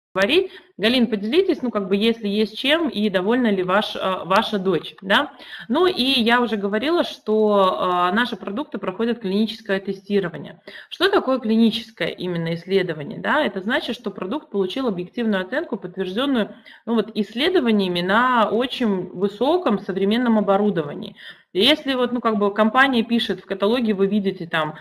говорить. Галин, поделитесь, ну, как бы, если есть чем, и довольна ли ваша дочь, да. Ну, и я уже говорила, что наши продукты проходят клиническое тестирование. Что такое клиническое именно исследование, да? Это значит, что продукт получил объективную оценку, подтвержденную, ну, вот, исследованиями на очень высоком современном оборудовании. И если вот, ну, как бы компания пишет в каталоге, вы видите там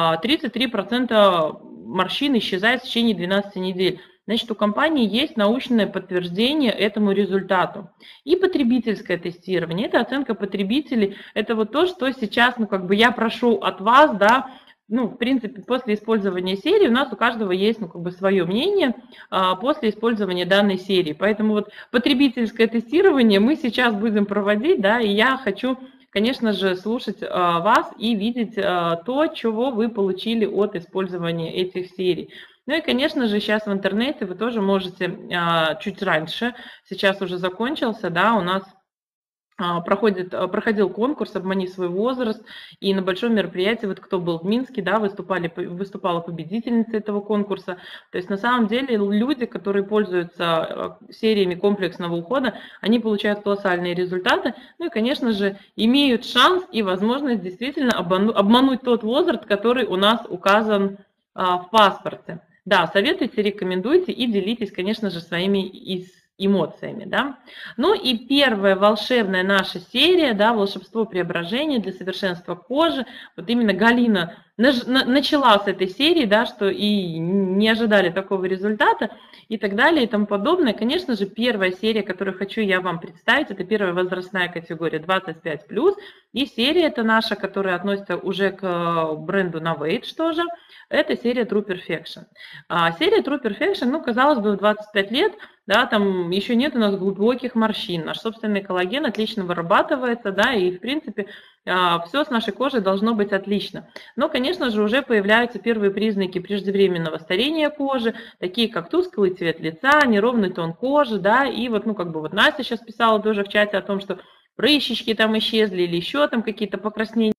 33% морщин исчезает в течение 12 недель, значит, у компании есть научное подтверждение этому результату. И потребительское тестирование, это оценка потребителей, это вот то, что сейчас, ну, как бы я прошу от вас, да, ну, в принципе, после использования серии у нас у каждого есть, ну, как бы свое мнение после использования данной серии. Поэтому вот потребительское тестирование мы сейчас будем проводить, да, и я хочу, конечно же, слушать вас и видеть то, чего вы получили от использования этих серий. Ну и, конечно же, сейчас в интернете вы тоже можете чуть раньше, сейчас уже закончился, да, у нас проходил конкурс «Обмани свой возраст», и на большом мероприятии, вот кто был в Минске, да, выступала победительница этого конкурса. То есть на самом деле люди, которые пользуются сериями комплексного ухода, они получают колоссальные результаты, ну и, конечно же, имеют шанс и возможность действительно обмануть тот возраст, который у нас указан в паспорте. Да, советуйте, рекомендуйте и делитесь, конечно же, своими эмоциями, да. Ну и первая волшебная наша серия, да, волшебство преображения для совершенства кожи. Вот именно Галина начала с этой серии, да, что и не ожидали такого результата и так далее и тому подобное. Конечно же, первая серия, которую хочу я вам представить, это первая возрастная категория 25+, и серия это наша, которая относится уже к бренду Novage тоже, это серия True Perfection. Серия True Perfection, ну, казалось бы, в 25 лет, да, там еще нет у нас глубоких морщин, наш собственный коллаген отлично вырабатывается, да, и, в принципе, все с нашей кожей должно быть отлично. Но, конечно же, уже появляются первые признаки преждевременного старения кожи, такие как тусклый цвет лица, неровный тон кожи, да, и вот, ну, как бы вот Настя сейчас писала тоже в чате о том, что прыщички там исчезли или еще там какие-то покраснения,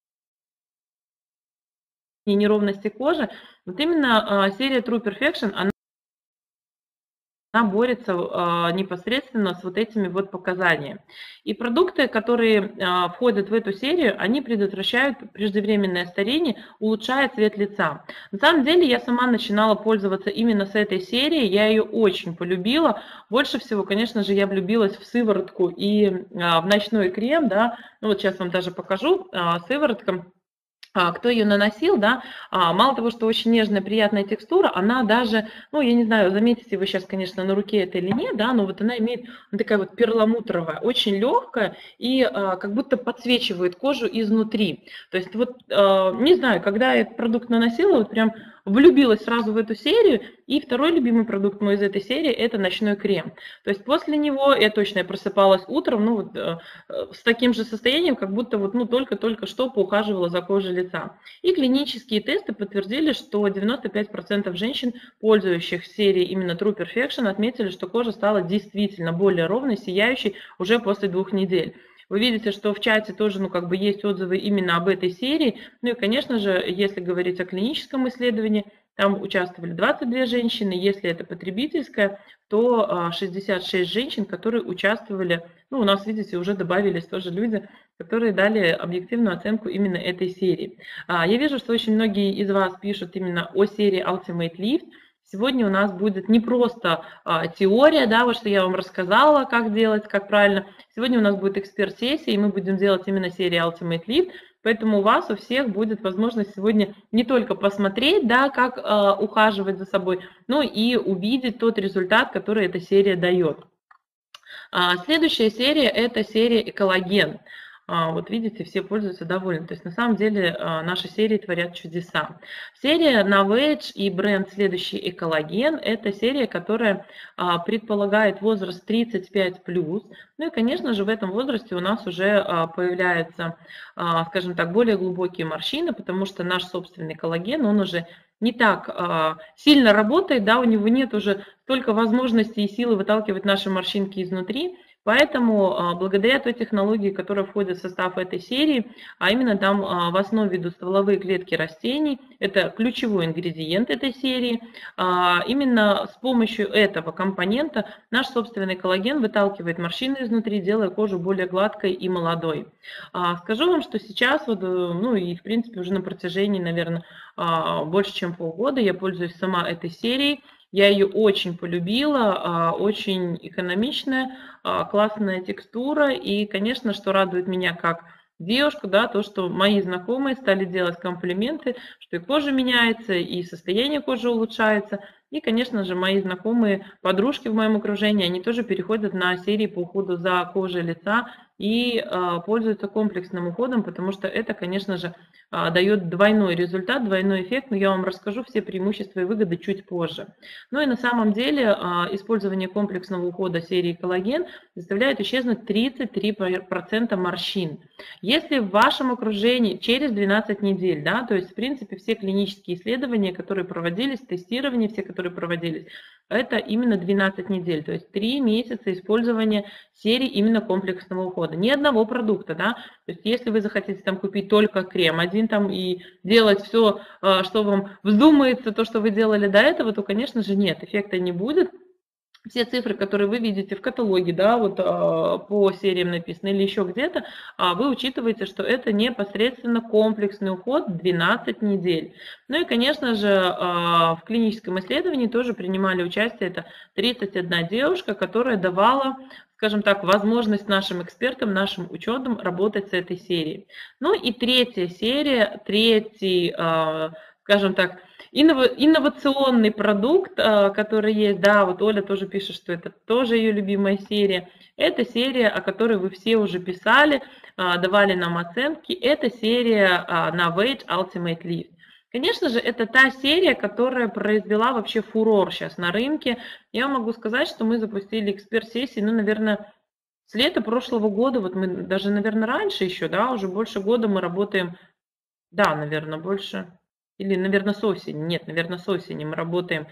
неровности кожи. Вот именно серия True Perfection, она борется непосредственно с вот этими вот показаниями. И продукты, которые входят в эту серию, они предотвращают преждевременное старение, улучшая цвет лица. На самом деле я сама начинала пользоваться именно с этой серией, я ее очень полюбила. Больше всего, конечно же, я влюбилась в сыворотку и в ночной крем, да. Ну вот сейчас вам даже покажу сыворотка. Кто ее наносил, да, мало того, что очень нежная, приятная текстура, она даже, ну, я не знаю, заметите вы сейчас, конечно, на руке это или нет, да, но вот она имеет такая вот перламутровая, очень легкая и как будто подсвечивает кожу изнутри. То есть вот, не знаю, когда я этот продукт наносила, вот прям влюбилась сразу в эту серию, и второй любимый продукт мой из этой серии – это ночной крем. То есть после него я точно просыпалась утром, ну, вот, с таким же состоянием, как будто вот, ну, только-только что поухаживала за кожей лица. И клинические тесты подтвердили, что 95% женщин, пользующих серией именно True Perfection, отметили, что кожа стала действительно более ровной, сияющей уже после 2 недель. Вы видите, что в чате тоже, ну, как бы есть отзывы именно об этой серии. Ну и, конечно же, если говорить о клиническом исследовании, там участвовали 22 женщины. Если это потребительское, то 66 женщин, которые участвовали. Ну, у нас, видите, уже добавились тоже люди, которые дали объективную оценку именно этой серии. Я вижу, что очень многие из вас пишут именно о серии Ultimate Lift. Сегодня у нас будет не просто теория, да, вот что я вам рассказала, как делать, как правильно. Сегодня у нас будет эксперт-сессия, и мы будем делать именно серию Ultimate Lift. Поэтому у вас, у всех будет возможность сегодня не только посмотреть, да, как ухаживать за собой, но и увидеть тот результат, который эта серия дает. Следующая серия – это серия «Экологен». Вот видите, все пользуются довольны. То есть на самом деле наши серии творят чудеса. Серия Novage и бренд следующий «Экологен» – это серия, которая предполагает возраст 35+. Ну и, конечно же, в этом возрасте у нас уже появляются, скажем так, более глубокие морщины, потому что наш собственный коллаген, он уже не так сильно работает, да, у него нет уже столько возможностей и силы выталкивать наши морщинки изнутри. Поэтому благодаря той технологии, которая входит в состав этой серии, а именно там в основе идут стволовые клетки растений, это ключевой ингредиент этой серии, именно с помощью этого компонента наш собственный коллаген выталкивает морщины изнутри, делая кожу более гладкой и молодой. Скажу вам, что сейчас, ну и в принципе уже на протяжении, наверное, больше чем полгода я пользуюсь сама этой серией. Я ее очень полюбила, очень экономичная, классная текстура. И, конечно, что радует меня как девушку, да, то, что мои знакомые стали делать комплименты, что и кожа меняется, и состояние кожи улучшается. И, конечно же, мои знакомые подружки в моем окружении, они тоже переходят на серии по уходу за кожей лица и пользуются комплексным уходом, потому что это, конечно же, дает двойной результат, двойной эффект, но я вам расскажу все преимущества и выгоды чуть позже. Ну и на самом деле использование комплексного ухода серии коллаген заставляет исчезнуть 33% морщин. Если в вашем окружении через 12 недель, да, то есть в принципе все клинические исследования, которые проводились, тестирования все, которые проводились, это именно 12 недель, то есть 3 месяца использования серии именно комплексного ухода. Ни одного продукта, да, то есть если вы захотите там купить только крем один там и делать все, что вам вздумается, то, что вы делали до этого, то, конечно же, нет, эффекта не будет. Все цифры, которые вы видите в каталоге, да, вот по сериям написаны или еще где-то, вы учитываете, что это непосредственно комплексный уход 12 недель. Ну и, конечно же, в клиническом исследовании тоже принимали участие, это 31 девушка, которая давала, скажем так, возможность нашим экспертам, нашим ученым работать с этой серией. Ну и третья серия, третий, скажем так, инновационный продукт, который есть, да, вот Оля тоже пишет, что это тоже ее любимая серия. Это серия, о которой вы все уже писали, давали нам оценки. Это серия Novage Ultimate Lift. Конечно же, это та серия, которая произвела вообще фурор сейчас на рынке. Я могу сказать, что мы запустили эксперт-сессии, ну, наверное, с лета прошлого года, вот мы даже, наверное, раньше еще, да, уже больше года мы работаем, да, наверное, больше... Или, наверное, с осени. Нет, наверное, с осени мы работаем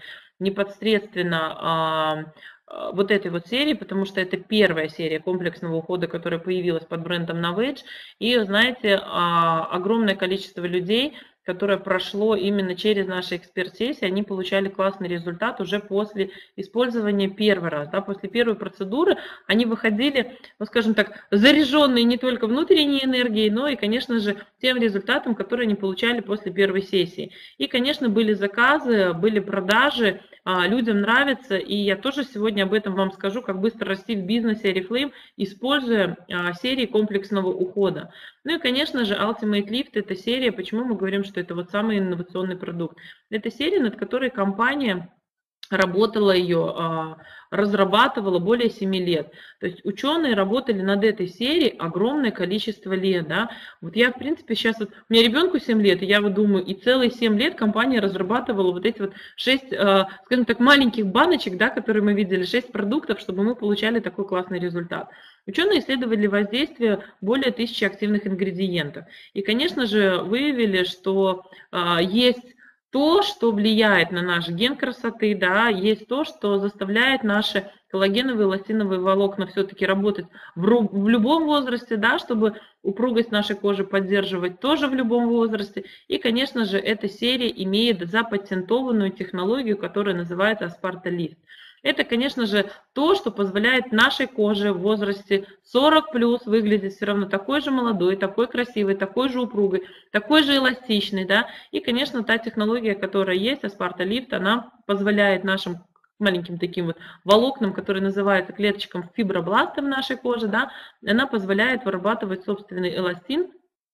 непосредственно вот этой вот серии, потому что это первая серия комплексного ухода, которая появилась под брендом Novage. И, знаете, огромное количество людей, которое прошло именно через наши эксперт-сессии, они получали классный результат уже после использования первый раз. Да, после первой процедуры они выходили, ну, скажем так, заряженные не только внутренней энергией, но и, конечно же, тем результатом, который они получали после первой сессии. И, конечно, были заказы, были продажи, людям нравится, и я тоже сегодня об этом вам скажу, как быстро расти в бизнесе Oriflame, используя серии комплексного ухода. Ну и, конечно же, Ultimate Lift – это серия, почему мы говорим, что это вот самый инновационный продукт. Это серия, над которой компания работала ее, разрабатывала более 7 лет. То есть ученые работали над этой серией огромное количество лет. Да? Вот я, в принципе, сейчас, вот, у меня ребенку 7 лет, и я вот думаю, и целые 7 лет компания разрабатывала вот эти вот 6, скажем так, маленьких баночек, да, которые мы видели, 6 продуктов, чтобы мы получали такой классный результат. Ученые исследовали воздействие более 1000 активных ингредиентов. И, конечно же, выявили, что есть то, что влияет на наш ген красоты, да, есть то, что заставляет наши коллагеновые эластиновые волокна все-таки работать в любом возрасте, да, чтобы упругость нашей кожи поддерживать тоже в любом возрасте. И, конечно же, эта серия имеет запатентованную технологию, которая называется Asparta Lift. Это, конечно же, то, что позволяет нашей коже в возрасте 40+ выглядеть все равно такой же молодой, такой красивой, такой же упругой, такой же эластичной. Да? И, конечно, та технология, которая есть, Asparta Lift, она позволяет нашим маленьким таким вот волокнам, которые называются клеточкам фибробластов нашей кожи, да, она позволяет вырабатывать собственный эластин.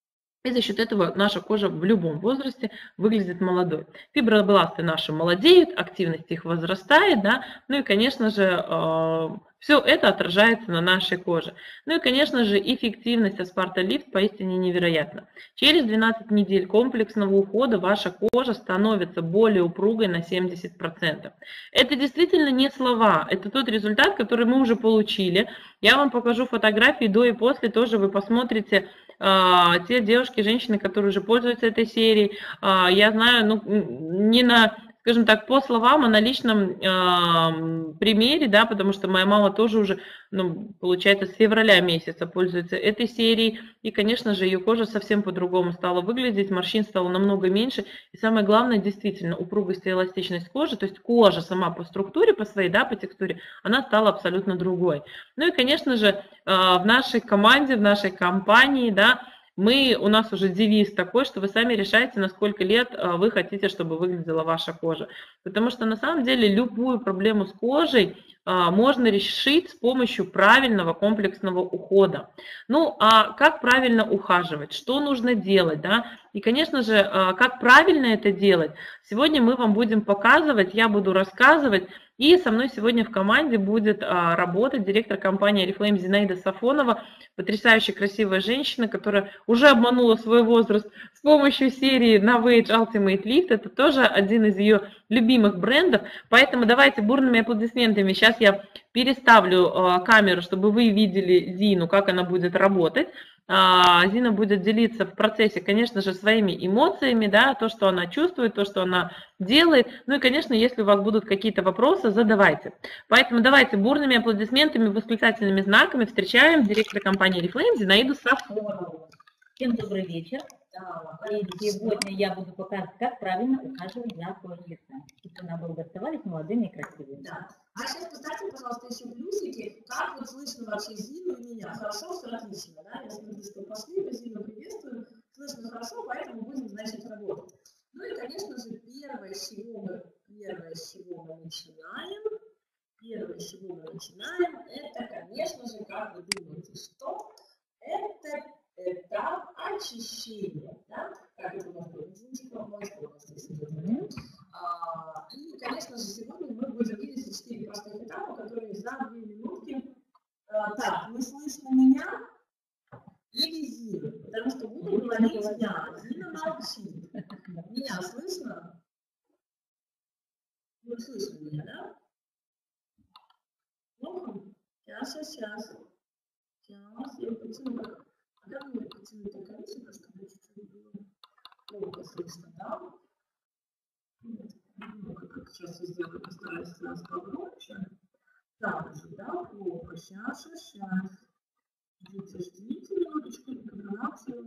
И за счет этого наша кожа в любом возрасте выглядит молодой. Фибробласты наши молодеют, активность их возрастает, да, ну и, конечно же, все это отражается на нашей коже. Ну и, конечно же, эффективность Asparta Lift поистине невероятна. Через 12 недель комплексного ухода ваша кожа становится более упругой на 70%. Это действительно не слова, это тот результат, который мы уже получили. Я вам покажу фотографии до и после, тоже вы посмотрите. Те девушки, женщины, которые уже пользуются этой серией, я знаю, ну, не на, скажем так, по словам о личном примере, да, потому что моя мама тоже уже, ну, получается, с февраля месяца пользуется этой серией, и, конечно же, ее кожа совсем по-другому стала выглядеть, морщин стало намного меньше, и самое главное, действительно, упругость и эластичность кожи, то есть кожа сама по структуре, по своей, да, по текстуре, она стала абсолютно другой. Ну и, конечно же, в нашей команде, в нашей компании, да, у нас уже девиз такой, что вы сами решаете, на сколько лет вы хотите, чтобы выглядела ваша кожа. Потому что на самом деле любую проблему с кожей можно решить с помощью правильного комплексного ухода. Ну, а как правильно ухаживать? Что нужно делать? Да? И, конечно же, как правильно это делать, сегодня мы вам будем показывать, я буду рассказывать. И со мной сегодня в команде будет работать директор компании Oriflame Зинаида Сафонова, потрясающая красивая женщина, которая уже обманула свой возраст с помощью серии Novage Ultimate Lift. Это тоже один из ее любимых брендов. Поэтому давайте бурными аплодисментами. Сейчас я переставлю камеру, чтобы вы видели Зину, как она будет работать. Зина будет делиться в процессе, конечно же, своими эмоциями, да, то, что она чувствует, то, что она делает. Ну и, конечно, если у вас будут какие-то вопросы, задавайте. Поэтому давайте бурными аплодисментами, восклицательными знаками встречаем директора компании Oriflame Зинаиду Сафонову. Всем добрый вечер. И сегодня я буду показывать, как правильно ухаживать за кожей лица, чтобы она была оставались молодыми и красивыми. Да. А сейчас поставьте, пожалуйста, еще плюсики, как вот слышно вообще Зину и меня. Хорошо, все отлично, да? Я смотрю, что пошли, Зину приветствую, слышно хорошо, поэтому будем, значит, работать. Ну и, конечно же, первое, с чего мы начинаем, это, конечно же, как вы думаете, что? Это этап очищения, да? Как это у нас будет? Извините, и, конечно же, сегодня мы будем видеть 4 простых этапа, которые за 2 минутки. Так, не слышно меня или Зину? Потому что буду говорить я. Зина молчит. Меня слышно? Вы слышите меня, да? Ну, сейчас. Сейчас я потяну. А как мне потянуть так количество, чтобы чуть-чуть было плохо слышно, да? Как сейчас я сделаю, постараюсь сразу погромче. Так же, да, плохо. Сейчас. Ждите минуточку, информацию.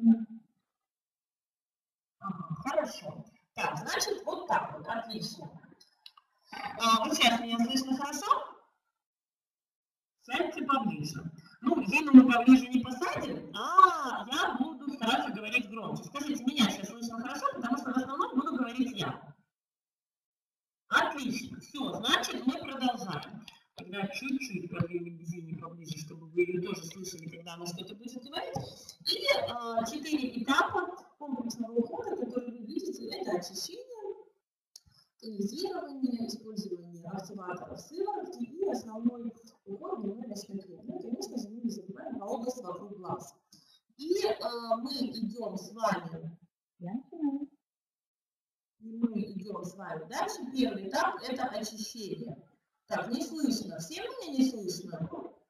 Ага, хорошо. Так, значит, вот так вот, отлично. Вот сейчас меня слышно хорошо? Сядьте поближе. Ну, Зину мы поближе не посадим, а я буду стараться говорить громче. Скажите, меня сейчас слышно хорошо, потому что в основном буду говорить я. Отлично. Все, значит, мы продолжаем. Тогда чуть-чуть подвинем Зине поближе, чтобы вы ее тоже слышали, когда она что-то будет говорить. И 4 этапа комплексного ухода, которые вы видите, это очищение, тонизирование, использование активаторов сыворотки и основной уход дневной ночной крем. Ну, конечно же, мы не забываем про область вокруг глаз. И мы идем с вами. Дальше первый этап – это очищение. Так, не слышно. Всем меня не слышно?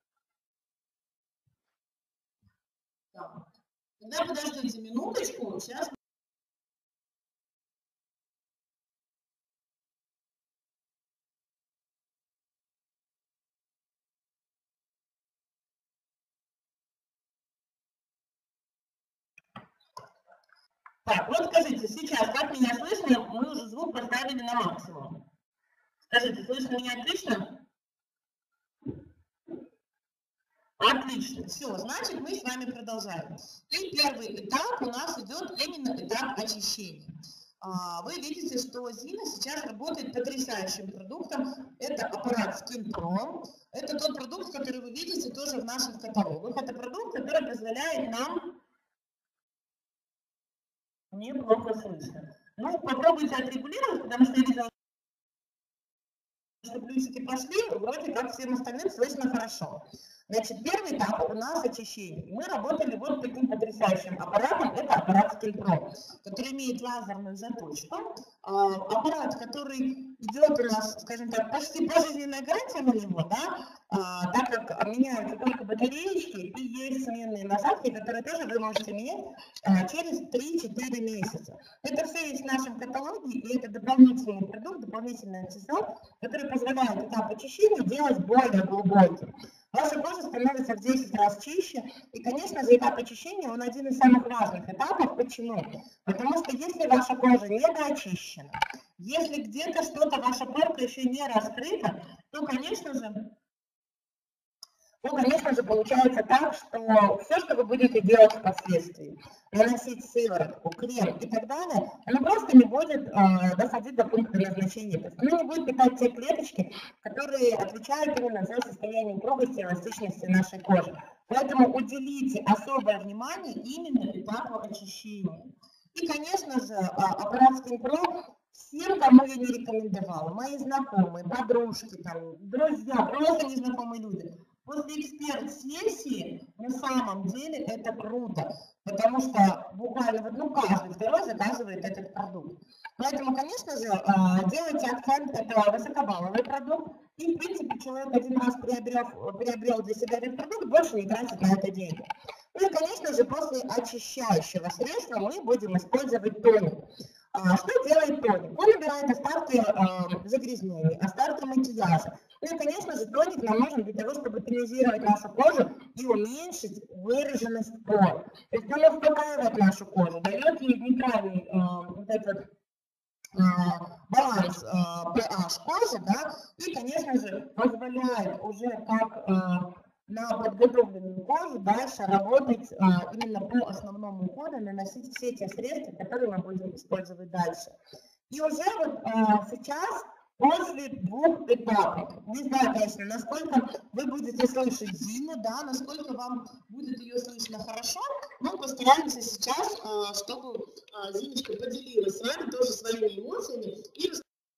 Так. Тогда подождите минуточку. Сейчас. Так, вот скажите, сейчас, как меня слышно? Мы уже звук поставили на максимум. Скажите, слышно меня отлично? Отлично. Все, значит, мы с вами продолжаем. И первый этап у нас идет именно этап очищения. Вы видите, что Зина сейчас работает потрясающим продуктом. Это аппарат Skin Pro. Это тот продукт, который вы видите тоже в наших каталогах. Это продукт, который позволяет нам... Мне плохо слышно. Ну, попробуйте отрегулировать, потому что я видела, что плюсики пошли, вроде как всем остальным слышно хорошо. Значит, первый этап у нас очищение. Мы работали вот таким потрясающим аппаратом. Это аппарат Skin Pro, который имеет лазерную заточку. Аппарат, который идет у нас, скажем так, почти пожизненная гарантия на него, да, так как меняются только батареечки и есть сменные насадки, которые тоже вы можете менять через 3-4 месяца. Это все есть в нашем каталоге, и это дополнительный продукт, дополнительный аксессуар, который позволяет этап очищения делать более глубоким. Ваша кожа становится в 10 раз чище, и, конечно же, этап очищения, он один из самых важных этапов. Почему? Потому что если ваша кожа недоочищена, если где-то что-то, ваша порка еще не раскрыта, то, конечно же, получается так, что все, что вы будете делать впоследствии, наносить сыворотку, крем и так далее, оно просто не будет доходить до пункта назначения. То есть оно не будет питать те клеточки, которые отвечают именно за состояние упругости и эластичности нашей кожи. Поэтому уделите особое внимание именно этапу очищения. И, конечно же, аппарат Skin Pro всем, кому я не рекомендовала, мои знакомые, подружки, там, друзья, просто незнакомые люди. После эксперт-сессии на самом деле это круто, потому что буквально каждый второй заказывает этот продукт. Поэтому, конечно же, делайте акцент, это высокобалловый продукт, и, в принципе, человек один раз приобрел для себя этот продукт, больше не тратит на это деньги. Ну и, конечно же, после очищающего средства мы будем использовать тоник. Что делает тоник? Он убирает остатки загрязнений, остатки макияжа. Ну и, конечно же, тоник нам нужен для того, чтобы тонизировать нашу кожу и уменьшить выраженность пор. То есть он успокаивает нашу кожу, дает ей нейтральный баланс pH кожи, да, и, конечно же, позволяет уже как на подготовленную кожу дальше работать именно по основному уходу, наносить все те средства, которые мы будем использовать дальше. И уже вот сейчас, после 2 этапов, не знаю, конечно, насколько вы будете слышать Зину, да, насколько вам будет ее слышно хорошо, но постараемся сейчас, чтобы Зиночка поделилась с вами тоже своими эмоциями и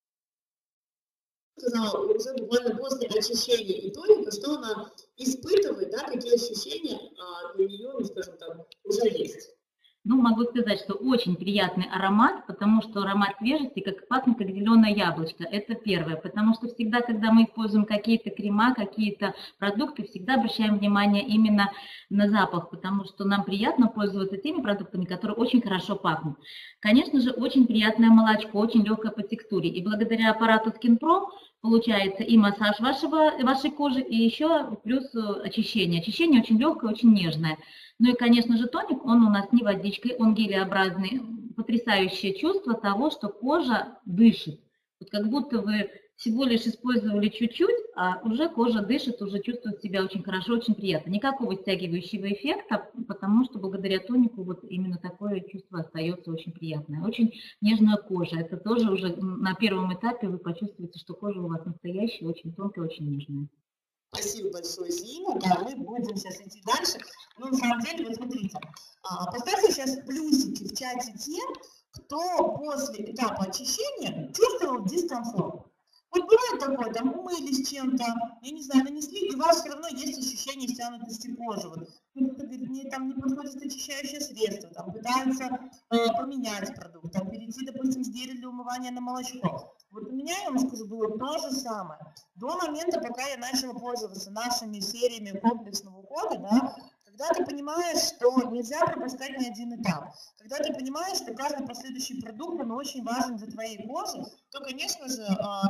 сказала уже буквально после очищения и тоника, что она испытывает, да, какие ощущения у нее, ну, скажем так, уже есть. Ну, могу сказать, что очень приятный аромат, потому что аромат свежести, как пахнет, как зеленое яблочко. Это первое, потому что всегда, когда мы используем какие-то крема, какие-то продукты, всегда обращаем внимание именно на запах, потому что нам приятно пользоваться теми продуктами, которые очень хорошо пахнут. Конечно же, очень приятное молочко, очень легкое по текстуре. И благодаря аппарату Skin Pro получается и массаж вашей кожи, и еще плюс очищение. Очищение очень легкое, очень нежное. Ну и, конечно же, тоник, он у нас не водичкой, он гелеобразный. Потрясающее чувство того, что кожа дышит. Вот как будто вы всего лишь использовали чуть-чуть, а уже кожа дышит, уже чувствует себя очень хорошо, очень приятно. Никакого стягивающего эффекта, потому что благодаря тонику вот именно такое чувство остается очень приятное. Очень нежная кожа. Это тоже уже на первом этапе вы почувствуете, что кожа у вас настоящая, очень тонкая, очень нежная. Спасибо большое, Зина. Да, мы будем сейчас идти дальше. Ну, на самом деле, вот смотрите, поставьте сейчас плюсики в чате тем, кто после этапа очищения чувствовал дискомфорт. Вот бывает такое, там умылись чем-то, я не знаю, нанесли, и у вас все равно есть ощущение стянутости кожи. Вот. Кто-то говорит, мне там не подходит очищающее средство, там пытаются поменять продукт, там перейти, допустим, с геля для умывания на молочко. Вот у меня, я вам скажу, было то же самое. До момента, пока я начала пользоваться нашими сериями комплексного ухода, да, когда ты понимаешь, что нельзя пропускать ни один этап, когда ты понимаешь, что каждый последующий продукт, он очень важен для твоей кожи, то, конечно же,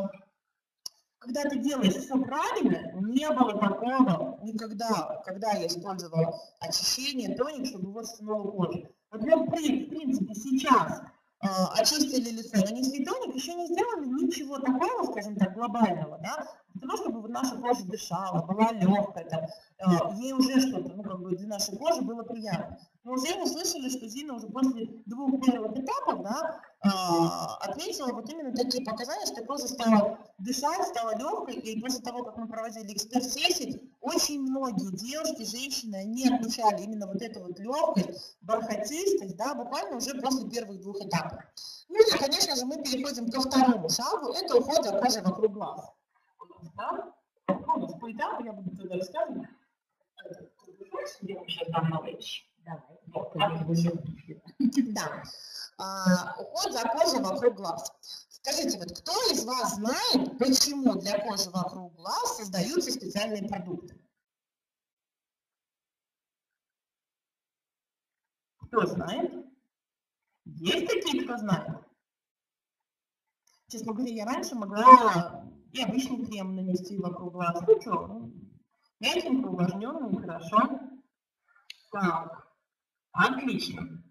когда ты делаешь все правильно, не было такого никогда, когда я использовала очищение, тоник, чтобы восстановила кожу. Вот мы, в принципе, сейчас очистили лицо, нанесли тоник, еще не сделали ничего такого, скажем так, глобального, да, для того, чтобы наша кожа дышала, была легкая, там, ей уже что-то, ну, как бы для нашей кожи было приятно. Но уже мы слышали, что Зина уже после 2 первых этапов, да, отметила вот именно такие показания, что кожа стала дышать, стала легкой, и после того, как мы проводили эксперт-сессии, очень многие девушки, женщины, они отмечали именно вот эту вот легкость, бархатистость, да, буквально уже после первых 2 этапов. Ну и, конечно же, мы переходим ко второму шагу, это уход за кожей вокруг глаз. Да? Ну, по этапу я буду тогда рассказывать. Я вам сейчас дам малыш. Да. Уход за кожей вокруг глаз. Скажите, вот кто из вас знает, почему для кожи вокруг глаз создаются специальные продукты? Кто знает? Есть такие, кто знает? Честно говоря, я раньше могла и обычный крем нанести вокруг глаз. Ну что, мягенько, увлажненный, хорошо. Так, отлично.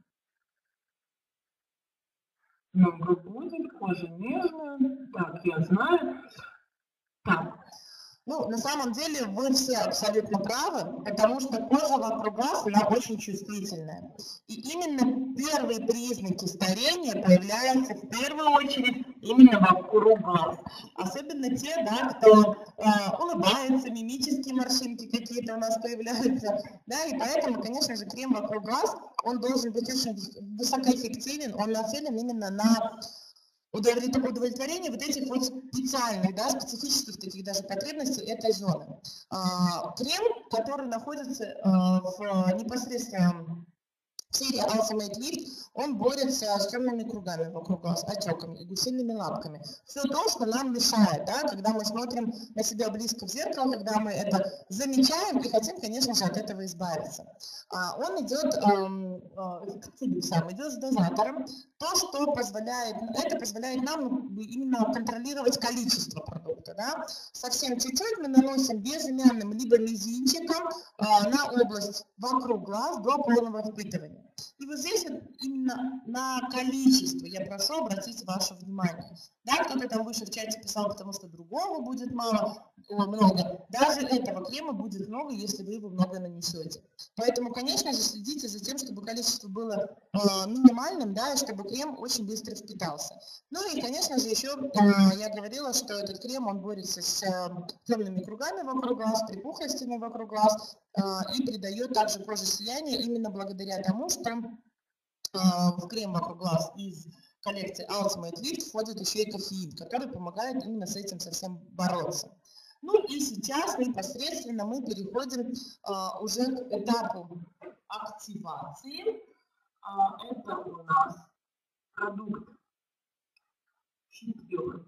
Много будет, кожа нежная. Так, я знаю. Так. Ну, на самом деле вы все абсолютно правы, потому что кожа вокруг глаз, она очень чувствительная. И именно первые признаки старения появляются в первую очередь именно вокруг глаз. Особенно те, да, кто улыбается, мимические морщинки какие-то у нас появляются. Да, и поэтому, конечно же, крем вокруг глаз, он должен быть очень высокоэффективен, он нацелен именно на удовлетворение вот этих вот специальных, да, специфических таких даже потребностей этой зоны. Крем, который находится непосредственно в серии Ultimate Lift, он борется с темными кругами вокруг глаз, отеками и гусиными лапками. Все то, что нам мешает, да, когда мы смотрим на себя близко в зеркало, когда мы это замечаем и хотим, конечно же, от этого избавиться. Он идет, идет с дозатором, то, что позволяет нам именно контролировать количество продукта. Да? Совсем чуть-чуть мы наносим безымянным либо мизинчиком на область вокруг глаз до полного впитывания. И вот здесь вот именно на количество я прошу обратить ваше внимание. Да, кто-то там выше в чате писал, потому что другого будет много. Даже этого крема будет много, если вы его много нанесете. Поэтому, конечно же, следите за тем, чтобы количество было минимальным, да, и чтобы крем очень быстро впитался. Ну и, конечно же, еще я говорила, что этот крем, он борется с темными кругами вокруг глаз, припухлостями вокруг глаз и придает также коже сияние именно благодаря тому, что в крем вокруг глаз из коллекции Ultimate Lift входит еще и кофеин, который помогает именно с этим совсем бороться. Ну и сейчас непосредственно мы переходим уже к этапу активации. Это у нас продукт 4.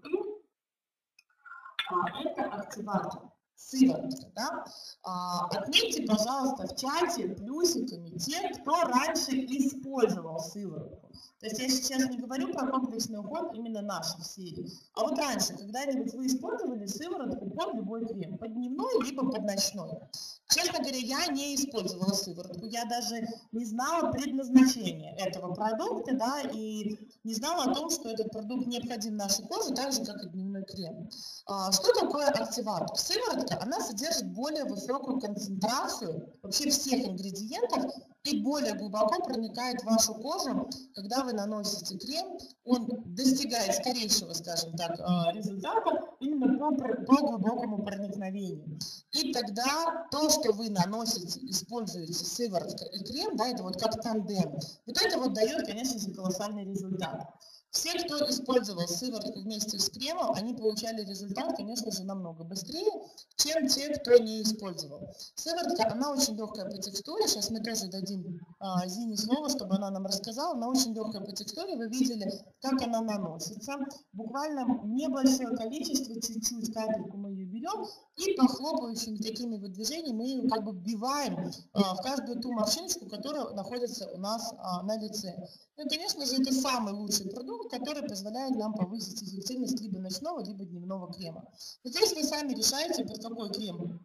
Это активатор сыворотка. Да? Отметьте, пожалуйста, в чате плюсиками те, кто раньше использовал сыворотку. То есть я сейчас не говорю про комплексный уход именно нашей серии. А вот раньше, когда-нибудь вы использовали сыворотку под любой крем, под дневной либо под ночной. Честно говоря, я не использовала сыворотку, я даже не знала предназначения этого продукта, да, и не знала о том, что этот продукт необходим нашей коже, так же, как и дневной крем. Что такое активатор? Сыворотка, она содержит более высокую концентрацию вообще всех ингредиентов и более глубоко проникает в вашу кожу, когда вы наносите крем, он достигает скорейшего, скажем так, результата именно по глубокому проникновению. И тогда то, что вы наносите, используете сыворотка и крем, да, это вот как тандем, вот это вот дает, конечно же, колоссальный результат. Все, кто использовал сыворотку вместе с кремом, они получали результат, конечно же, намного быстрее, чем те, кто не использовал. Сыворотка, она очень легкая по текстуре. Сейчас мы тоже дадим Зине слово, чтобы она нам рассказала. Она очень легкая по текстуре. Вы видели, как она наносится. Буквально небольшое количество, чуть-чуть капельку мы ее берем и похлопающими такими вот движениями мы ее как бы вбиваем в каждую ту морщиночку, которая находится у нас на лице. Ну, конечно же, это самый лучший продукт, который позволяет нам повысить эффективность либо ночного, либо дневного крема. Вот здесь вы сами решаете, под какой крем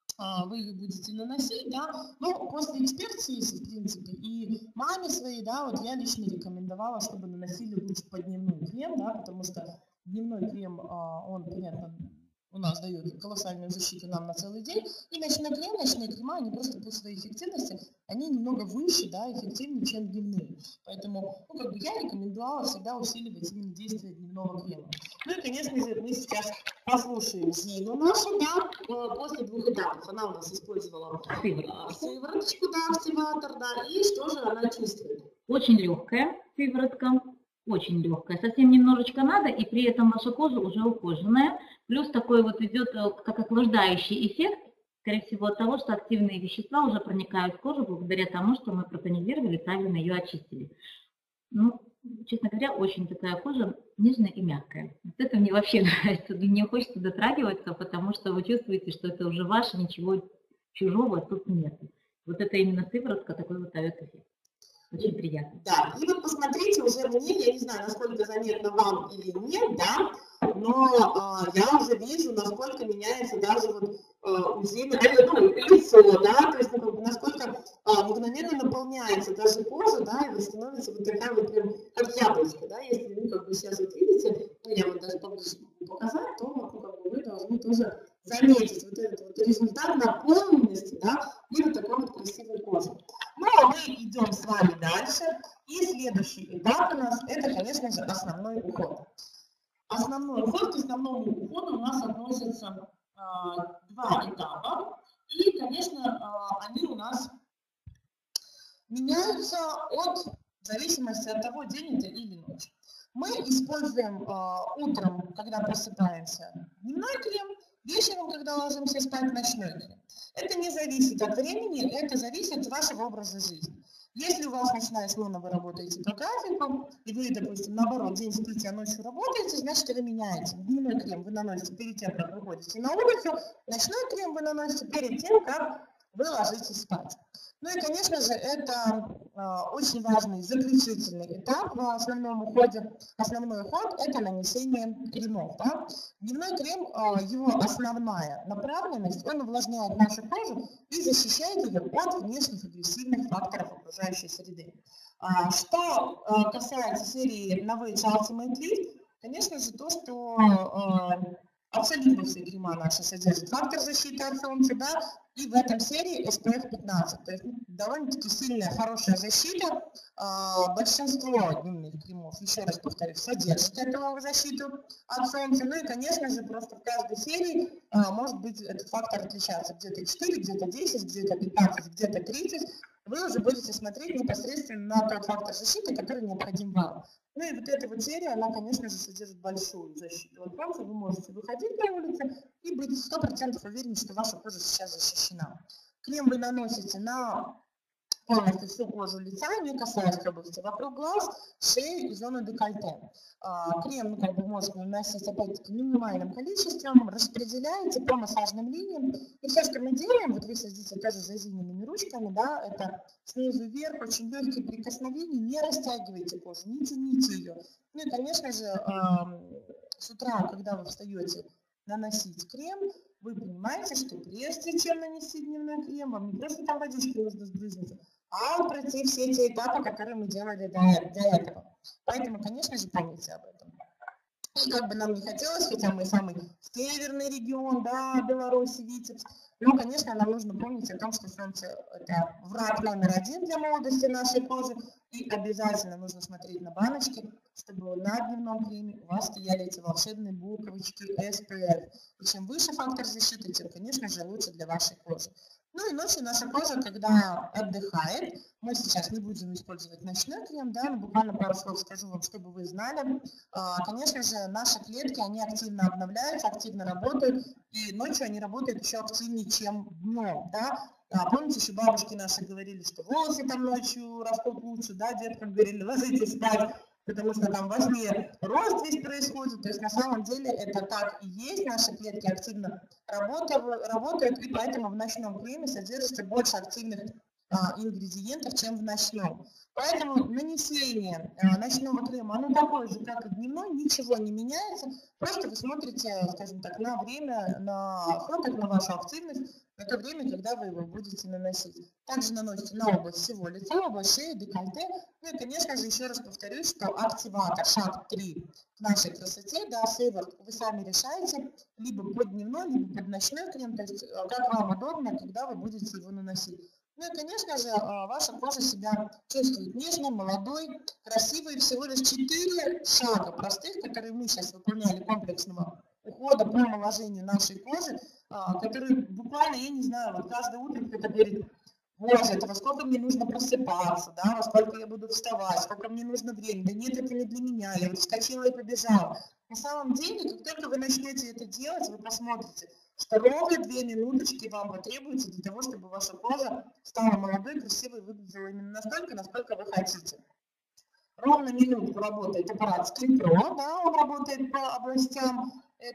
вы ее будете наносить, да. Ну, после экспертизы, в принципе, и маме своей, да, вот я лично рекомендовала, чтобы наносили лучше под дневной крем, да, потому что дневной крем, он, понятно, у нас дает колоссальную защиту нам на целый день. И ночные крема, они просто по своей эффективности, они немного выше, да, эффективнее, чем дневные. Поэтому, ну, как бы я рекомендовала всегда усиливать именно действие дневного крема. Ну и, конечно же, мы сейчас послушаем Зину нашу, да, после 2 этапов. Она у нас использовала сывороточку, да, активатор, да, и что же она чувствует? Очень легкая сыворотка. Очень легкая, совсем немножечко надо, и при этом ваша кожа уже ухоженная. Плюс такой вот идет как охлаждающий эффект, скорее всего, от того, что активные вещества уже проникают в кожу благодаря тому, что мы протонизировали, правильно ее очистили. Ну, честно говоря, очень такая кожа нежная и мягкая. Вот это мне вообще нравится, мне хочется дотрагиваться, потому что вы чувствуете, что это уже ваше, ничего чужого тут нет. Вот это именно сыворотка, такой вот дает эффект. Очень приятно. Да, и вот посмотрите уже мне, я не знаю, насколько заметно вам или нет, да, но я уже вижу, насколько меняется даже вот у Зины, лицо, да, то есть насколько мгновенно наполняется даже кожа, да, и вот становится вот такая вот прям, как яблочко, да, если вы как бы сейчас вот видите, ну, я вот даже поближе могу показать, то как бы вы должны тоже заметить вот этот вот результат наполненности, да, и вот такой вот красивой кожи. Ну, а мы идем с вами дальше, и следующий этап у нас, это, конечно же, основной уход. Основной уход, к основному уходу у нас относятся два этапа, и, конечно, они у нас меняются в зависимости от того, день это или ночь. Мы используем утром, когда просыпаемся, дневной крем, вечером, когда ложимся спать, ночной крем. Это не зависит от времени, это зависит от вашего образа жизни. Если у вас ночная смена, вы работаете по графику, и вы, допустим, наоборот, день спите, а ночью работаете, значит, вы меняете. Дневной крем вы наносите перед тем, как вы ходите на улицу, ночной крем вы наносите перед тем, как вы ложитесь спать. Ну и, конечно же, это очень важный заключительный этап в основном уходе. Основной уход – это нанесение кремов. Да? Дневной крем, его основная направленность, он увлажняет нашу кожу и защищает ее от внешних агрессивных факторов окружающей среды. Что касается серии Novage Ultimate Lift, конечно же, то, что абсолютно все крема наши содержат фактор защиты от солнца, да, и в этом серии SPF 15. То есть довольно-таки сильная, хорошая защита. Большинство дневных кремов, еще раз повторюсь, содержит эту защиту от солнца. Ну и, конечно же, просто в каждой серии может быть этот фактор отличаться. Где-то 4, где-то 10, где-то 15, где-то 30. Вы уже будете смотреть непосредственно на тот фактор защиты, который необходим вам. Ну и вот эта вот серия, она, конечно же, содержит большую защиту от солнца. Вы можете выходить на улицу и быть 100% уверены, что ваша кожа сейчас защищена. Крем вы наносите на полностью всю кожу лица, не касаясь области вокруг глаз, шеи и зоны декольте. Крем можно наносить опять-таки минимальным количеством, распределяете по массажным линиям. И все, что мы делаем, вот вы следите тоже за изъеденными ручками, да, это снизу вверх, очень легкие прикосновения, не растягивайте кожу, не тяните ее. Ну и, конечно же, с утра, когда вы встаете наносить крем, вы понимаете, что прежде чем нанести дневной крем, вам не просто там водички нужно сбрызнуть, а пройти все эти этапы, которые мы делали до этого. Поэтому, конечно же, помните об этом. И как бы нам не хотелось, хотя мы самый северный регион, да, Беларусь, Витебск, но, конечно, нам нужно помнить о том, что солнце – это враг номер один для молодости нашей кожи, и обязательно нужно смотреть на баночки, чтобы на дневном креме у вас стояли эти волшебные буковочки SPF. И чем выше фактор защиты, тем, конечно же, лучше для вашей кожи. Ну и ночью наша кожа, когда отдыхает, мы сейчас не будем использовать ночной крем, да, но буквально пару слов скажу вам, чтобы вы знали. Конечно же, наши клетки, они активно обновляются, активно работают, и ночью они работают еще активнее, чем днем, да. Помните, еще бабушки наши говорили, что волосы там ночью растут лучше, да, деткам говорили, ложитесь спать, потому что там во сне рост весь происходит, то есть на самом деле это так и есть, наши клетки активно работают, и поэтому в ночном креме содержится больше активных ингредиентов, чем в ночном. Поэтому нанесение ночного крема, оно такое же, как и дневной, ничего не меняется, просто вы смотрите, скажем так, на время, на фото, на вашу активность, на то время, когда вы его будете наносить. Также наносите на область всего лица, область шеи, декольте. Ну и, конечно же, еще раз повторюсь, что активатор, шаг 3 к нашей красоте, да, сыворотку вы сами решаете, либо под дневной, либо под ночной крем, то есть как вам удобно, когда вы будете его наносить. Ну и, конечно же, ваша кожа себя чувствует нежной, молодой, красивой. Всего лишь 4 шага простых, которые мы сейчас выполняли комплексного ухода по омоложению нашей кожи, которые буквально, я не знаю, вот каждое утро кто-то говорит, боже, это во сколько мне нужно просыпаться, да, во сколько я буду вставать, сколько мне нужно времени, да нет, это не для меня, я вот вскочила и побежала. На самом деле, как только вы начнете это делать, вы посмотрите, что ровно 2 минуточки вам потребуется для того, чтобы ваша кожа стала молодой, красивой, выглядела именно настолько, насколько вы хотите. Ровно минутку работает аппарат Skin Pro, да, он работает по областям,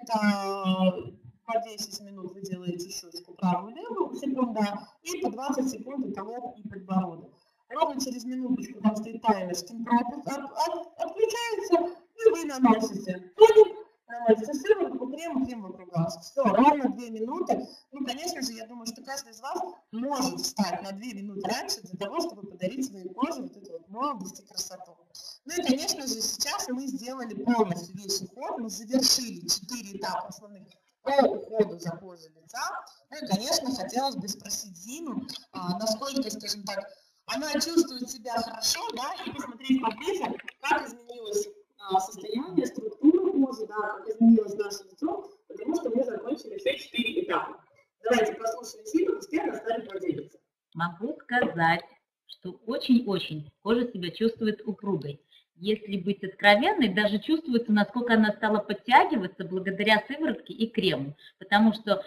это по 10 минут вы делаете щечку правую-левую, секунда, и по 20 секунд это лоб и подбородок. ровно через минуточку там стоит таймер, температура отключается, и вы наносите тоник, наносите сыворотку, крем вокруг глаз. Все, ровно 2 минуты. Ну, конечно же, я думаю, что каждый из вас может встать на 2 минуты раньше для того, чтобы подарить своей коже вот эту вот молодость и красоту. Ну и, конечно же, сейчас мы сделали полностью весь уход, мы завершили 4 этапа основных по уходу за кожей лица. Ну и, конечно, хотелось бы спросить Зину, насколько, скажем так, она чувствует себя хорошо, да, и посмотреть поближе, как изменилось состояние, структура кожи, да, как изменилось наше лицо, потому что мы закончили все 4 этапа. Давайте послушаем Зину, пусть она с нами поделится. Могу сказать, что очень-очень кожа себя чувствует упругой. Если быть откровенной, даже чувствуется, насколько она стала подтягиваться благодаря сыворотке и крему, потому что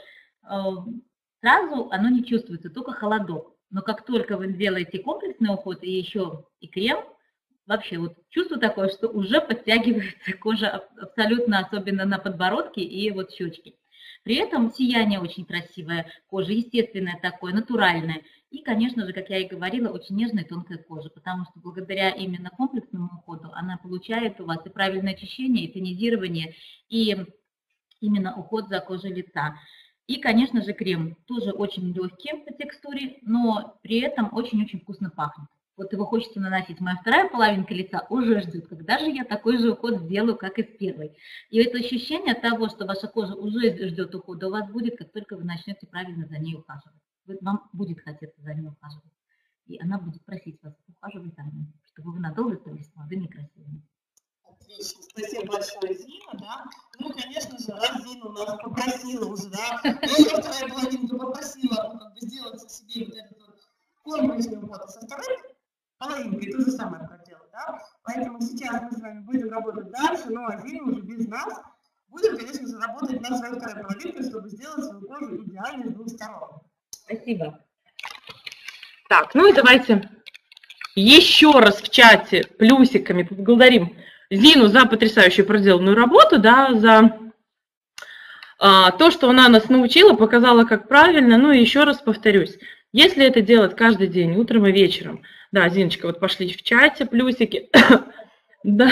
сразу оно не чувствуется, только холодок. Но как только вы делаете комплексный уход и еще и крем, вообще вот чувство такое, что уже подтягивается кожа абсолютно, особенно на подбородке и вот щечки. При этом сияние очень красивое, кожа естественное такое, натуральное. И, конечно же, как я и говорила, очень нежная и тонкая кожа, потому что благодаря именно комплексному уходу она получает у вас и правильное очищение, и тонизирование, и именно уход за кожей лица. И, конечно же, крем тоже очень легкий по текстуре, но при этом очень-очень вкусно пахнет. Вот его хочется наносить. Моя вторая половинка лица уже ждет, когда же я такой же уход сделаю, как и в первой. И это ощущение того, что ваша кожа уже ждет ухода, у вас будет, как только вы начнете правильно за ней ухаживать. Вам будет хотеться за ней ухаживать. И она будет просить вас ухаживать за ней, чтобы вы надолго остались молодыми и красивыми. Отлично, спасибо большое, Зина, да. Ну, конечно же, раз Зина нас попросила уже, да, вторая половинка попросила сделать себе вот этот вот комплексный уход со второй половинкой, то же самое проделать, да. Поэтому сейчас мы с вами будем работать дальше, ну, а Зина уже без нас будет, конечно же, работать над своей второй половинкой, чтобы сделать свою кожу идеальной с двух сторон. Спасибо. Так, ну и давайте еще раз в чате плюсиками поблагодарим Зину за потрясающую проделанную работу, да, за то, что она нас научила, показала, как правильно. Ну и еще раз повторюсь, если это делать каждый день, утром и вечером, да, Зиночка, вот пошли в чате плюсики, да,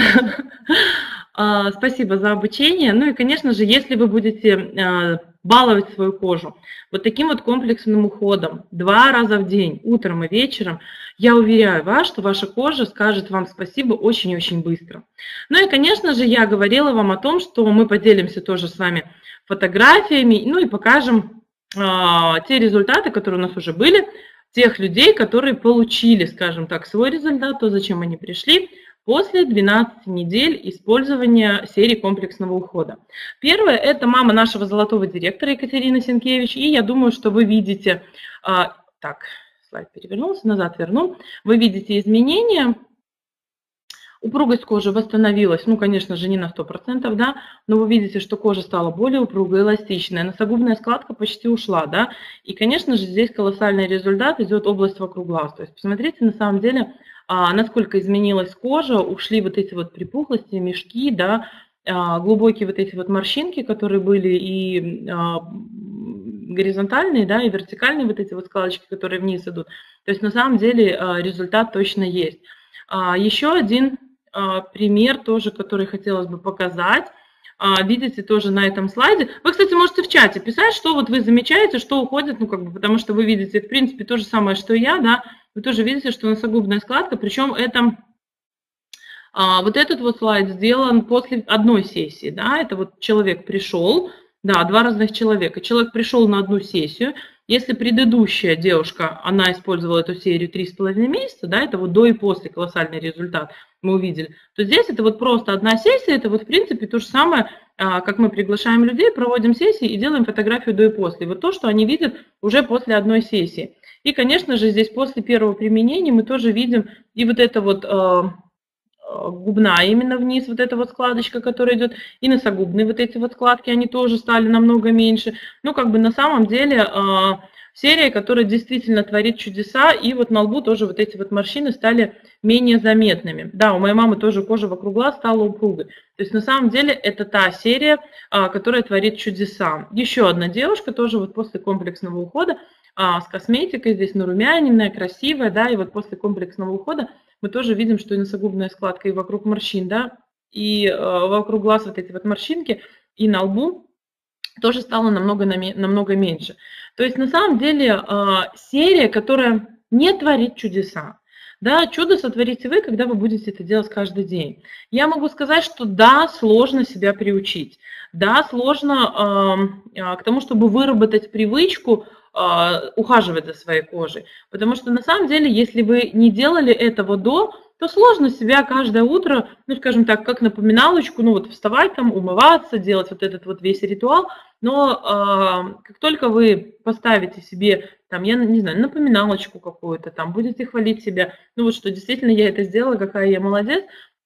спасибо за обучение. Ну и, конечно же, если вы будете баловать свою кожу вот таким вот комплексным уходом 2 раза в день, утром и вечером, я уверяю вас, что ваша кожа скажет вам спасибо очень-очень быстро. Ну и, конечно же, я говорила вам о том, что мы поделимся тоже с вами фотографиями, ну и покажем те результаты, которые у нас уже были, тех людей, которые получили, скажем так, свой результат, то, зачем они пришли, после 12 недель использования серии комплексного ухода. Первое – это мама нашего золотого директора Екатерина Сенкевич, и я думаю, что вы видите, так, слайд перевернулся, назад верну, вы видите изменения, упругость кожи восстановилась, ну, конечно же, не на 100%, да, но вы видите, что кожа стала более упругой, эластичной, носогубная складка почти ушла, да, и, конечно же, здесь колоссальный результат идет область вокруг глаз, то есть посмотрите, на самом деле, насколько изменилась кожа, ушли вот эти вот припухлости, мешки, да, глубокие вот эти вот морщинки, которые были и горизонтальные, да, и вертикальные вот эти вот складочки, которые вниз идут. То есть на самом деле результат точно есть. Еще один пример тоже, который хотелось бы показать. Видите тоже на этом слайде. Вы, кстати, можете в чате писать, что вот вы замечаете, что уходит, ну, как бы, потому что вы видите, в принципе, то же самое, что и я, да, вы тоже видите, что носогубная складка, причем это, вот этот вот слайд сделан после одной сессии, да, это вот человек пришел, да, 2 разных человека, человек пришел на одну сессию, если предыдущая девушка, она использовала эту серию 3,5 месяца, да, это вот до и после колоссальный результат мы увидели, то здесь это вот просто одна сессия, это вот в принципе то же самое, как мы приглашаем людей, проводим сессии и делаем фотографию до и после, вот то, что они видят уже после одной сессии. И, конечно же, здесь после первого применения мы тоже видим и вот это вот губная именно вниз, вот эта вот складочка, которая идет, и носогубные вот эти вот складки, они тоже стали намного меньше. Ну, как бы на самом деле серия, которая действительно творит чудеса, и вот на лбу тоже вот эти вот морщины стали менее заметными. Да, у моей мамы тоже кожа вокруг глаз стала упругой. То есть на самом деле это та серия, которая творит чудеса. Еще одна девушка тоже вот после комплексного ухода, с косметикой, здесь нарумяненная, красивая, да, и вот после комплексного ухода мы тоже видим, что и носогубная складка, и вокруг морщин, да, и вокруг глаз вот эти вот морщинки, и на лбу тоже стало намного меньше. То есть на самом деле серия, которая не творит чудеса. Да, чудо сотворите вы, когда вы будете это делать каждый день. Я могу сказать, что да, сложно себя приучить. Да, сложно к тому, чтобы выработать привычку ухаживать за своей кожей. Потому что на самом деле, если вы не делали этого до, то сложно себя каждое утро, ну, скажем так, как напоминалочку, ну, вот вставать там, умываться, делать вот этот вот весь ритуал. Но как только вы поставите себе, там, я не знаю, напоминалочку какую-то, там, будете хвалить себя, ну, вот что действительно я это сделала, какая я молодец,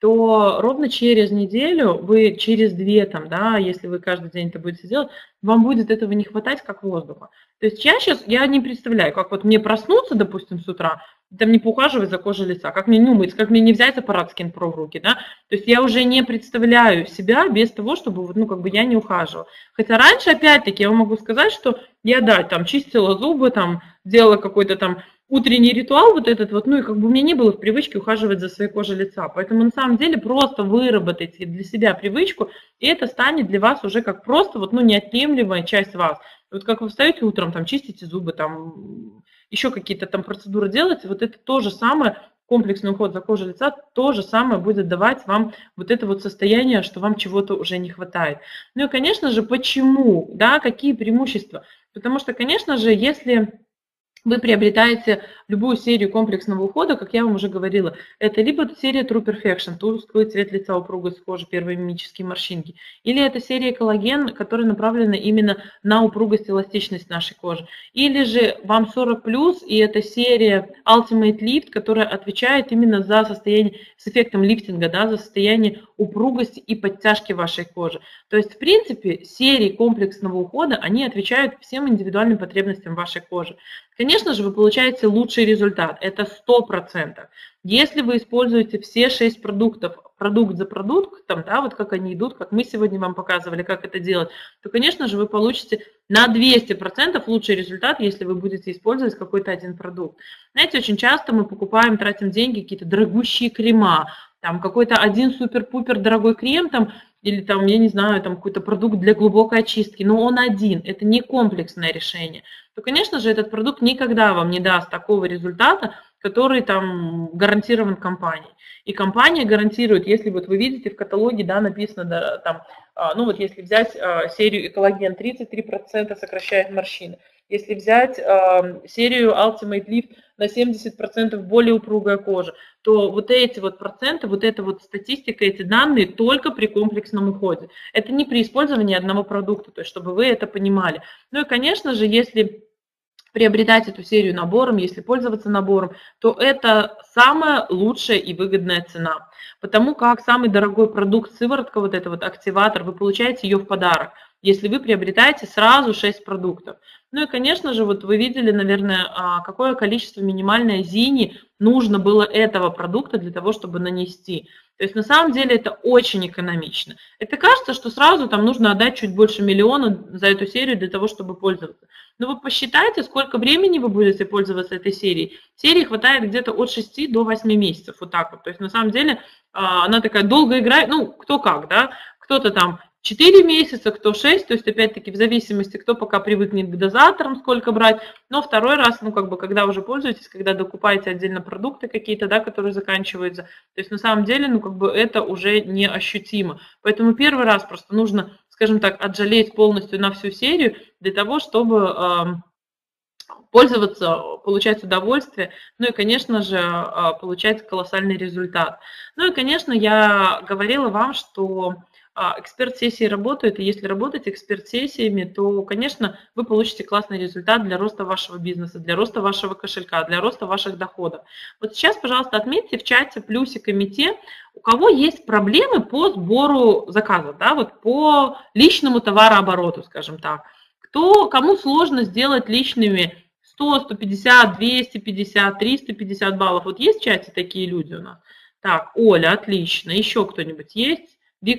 то ровно через неделю, вы через 2, там, да, если вы каждый день это будете делать, вам будет этого не хватать, как воздуха. То есть я не представляю, как вот мне проснуться, допустим, с утра, там не поухаживать за кожей лица, как мне не умыться, как мне не взять аппарат Skin Pro в руки, да, то есть я уже не представляю себя без того, чтобы, ну, как бы я не ухаживала. Хотя раньше, опять-таки, я вам могу сказать, что я, да, там, чистила зубы, там, делала какой-то там утренний ритуал вот этот вот, ну, и как бы у меня не было в привычке ухаживать за своей кожей лица, поэтому на самом деле просто выработайте для себя привычку, и это станет для вас уже как просто вот, ну, неотъемлемая часть вас. Вот как вы встаете утром, там, чистите зубы, там, еще какие-то там процедуры делаете, вот это то же самое, комплексный уход за кожей лица, то же самое будет давать вам вот это вот состояние, что вам чего-то уже не хватает. Ну и, конечно же, почему, да, какие преимущества? Потому что, конечно же, если вы приобретаете любую серию комплексного ухода, как я вам уже говорила, это либо серия True Perfection, тусклый цвет лица, упругость кожи, первые мимические морщинки, или это серия коллаген, которая направлена именно на упругость и эластичность нашей кожи, или же вам 40+, и это серия Ultimate Lift, которая отвечает именно за состояние с эффектом лифтинга, да, за состояние упругости и подтяжки вашей кожи. То есть, в принципе, серии комплексного ухода, они отвечают всем индивидуальным потребностям вашей кожи. Конечно же, вы получаете лучший результат, это 100%. Если вы используете все 6 продуктов, продукт за продуктом, да, вот как они идут, как мы сегодня вам показывали, как это делать, то, конечно же, вы получите на 200% лучший результат, если вы будете использовать какой-то один продукт. Знаете, очень часто мы покупаем, тратим деньги, какие-то дорогущие крема, там какой-то один супер-пупер дорогой крем, там, или там, я не знаю, там какой-то продукт для глубокой очистки, но он один, это не комплексное решение, то, конечно же, этот продукт никогда вам не даст такого результата, который там гарантирован компанией. И компания гарантирует, если вот вы видите в каталоге, да, написано, да, там, ну вот если взять серию Экологен, 33% сокращает морщины. Если взять серию Ultimate Lift на 70% более упругая кожа, то вот эти вот проценты, вот эта вот статистика, эти данные только при комплексном уходе. Это не при использовании одного продукта, то есть чтобы вы это понимали. Ну и, конечно же, если приобретать эту серию набором, если пользоваться набором, то это самая лучшая и выгодная цена. Потому как самый дорогой продукт, сыворотка, вот это вот активатор, вы получаете ее в подарок, если вы приобретаете сразу 6 продуктов. Ну и, конечно же, вот вы видели, наверное, какое количество минимальное Зини нужно было этого продукта для того, чтобы нанести. То есть на самом деле это очень экономично. Это кажется, что сразу там нужно отдать чуть больше 1 миллиона за эту серию для того, чтобы пользоваться. Но вы посчитайте, сколько времени вы будете пользоваться этой серией. Серии хватает где-то от 6 до 8 месяцев, вот так вот. То есть на самом деле она такая долго играет, ну кто как, да, кто-то там 4 месяца, кто 6, то есть опять-таки в зависимости, кто пока привыкнет к дозаторам, сколько брать, но второй раз, ну как бы, когда уже пользуетесь, когда докупаете отдельно продукты какие-то, да, которые заканчиваются, то есть на самом деле, ну как бы это уже неощутимо. Поэтому первый раз просто нужно, скажем так, отжалеть полностью на всю серию для того, чтобы пользоваться, получать удовольствие, ну и, конечно же, получать колоссальный результат. Ну и, конечно, я говорила вам, что эксперт-сессии работают, и если работать эксперт-сессиями, то, конечно, вы получите классный результат для роста вашего бизнеса, для роста вашего кошелька, для роста ваших доходов. Вот сейчас, пожалуйста, отметьте в чате плюсиками те, у кого есть проблемы по сбору заказов, да, вот по личному товарообороту, скажем так. Кому сложно сделать личными 100, 150, 250, 350 баллов. Вот есть в чате такие люди у нас? Так, Оля, отлично. Еще кто-нибудь есть?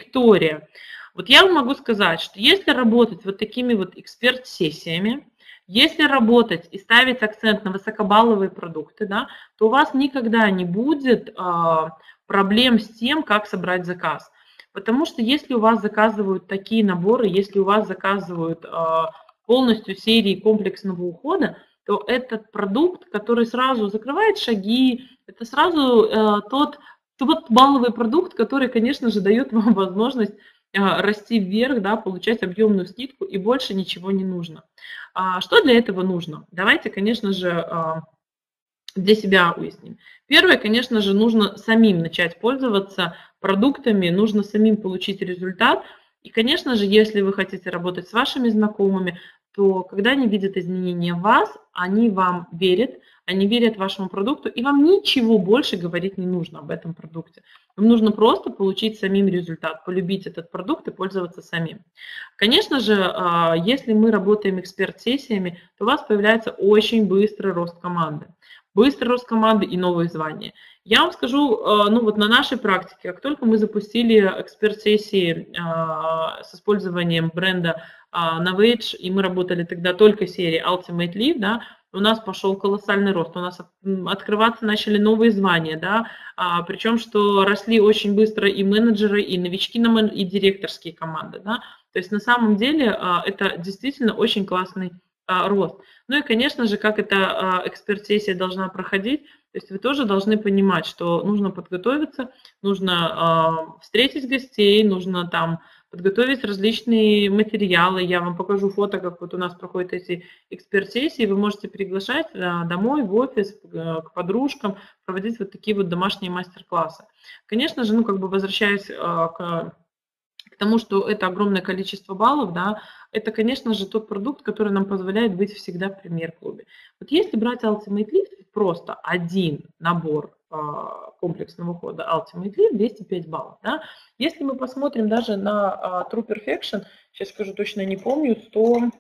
Виктория. Вот я вам могу сказать, что если работать вот такими вот эксперт-сессиями, Если работать и ставить акцент на высокобалловые продукты, да, то у вас никогда не будет проблем с тем, как собрать заказ. Потому что если у вас заказывают такие наборы, если у вас заказывают полностью серии комплексного ухода, то этот продукт, который сразу закрывает шаги, это сразу тот балловый продукт, который, конечно же, дает вам возможность расти вверх, да, получать объемную скидку, и больше ничего не нужно. Что для этого нужно? Давайте, конечно же, для себя уясним. Первое, конечно же, нужно самим начать пользоваться продуктами, нужно самим получить результат. И, конечно же, если вы хотите работать с вашими знакомыми, то когда они видят изменения в вас, они вам верят, они верят вашему продукту, и вам ничего больше говорить не нужно об этом продукте. Вам нужно просто получить самим результат, полюбить этот продукт и пользоваться самим. Конечно же, если мы работаем эксперт-сессиями, то у вас появляется очень быстрый рост команды. Быстрый рост команды и новые звания. Я вам скажу, ну вот на нашей практике, как только мы запустили эксперт-сессии с использованием бренда Novage, и мы работали тогда только серии Ultimate Leaf, да, у нас пошел колоссальный рост, у нас открываться начали новые звания, да, причем что росли очень быстро и менеджеры, и новички, и директорские команды, да, то есть на самом деле это действительно очень классный рост. Ну и, конечно же, как эта эксперт-сессия должна проходить, то есть вы тоже должны понимать, что нужно подготовиться, нужно встретить гостей, нужно там подготовить различные материалы. Я вам покажу фото, как вот у нас проходят эти эксперт-сессии. Вы можете приглашать домой, в офис, к подружкам, проводить вот такие вот домашние мастер-классы. Конечно же, ну как бы возвращаясь к тому, что это огромное количество баллов, да, это, конечно же, тот продукт, который нам позволяет быть всегда в премьер-клубе. Вот если брать Ultimate Lift, просто один набор комплексного ухода Ultimate Lift, 205 баллов. Да? Если мы посмотрим даже на True Perfection, сейчас скажу точно, не помню, 100...